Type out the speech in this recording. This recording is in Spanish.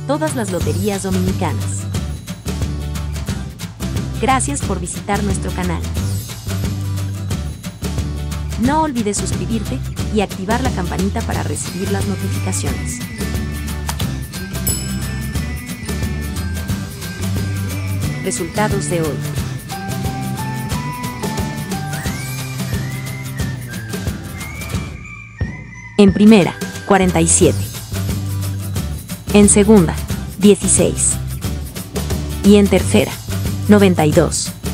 todas las loterías dominicanas. Gracias por visitar nuestro canal. No olvides suscribirte y activar la campanita para recibir las notificaciones. Resultados de hoy. En primera, 47. En segunda, 16. Y en tercera, 92.